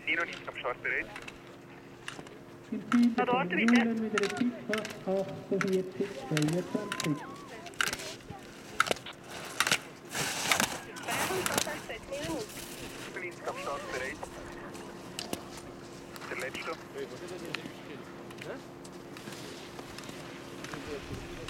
Nino nicht am Start bereit. Im Team Na, dort bitte. Julen wieder eine Pizza 48, 22. Berlinsk am Start bereit. Der letzte.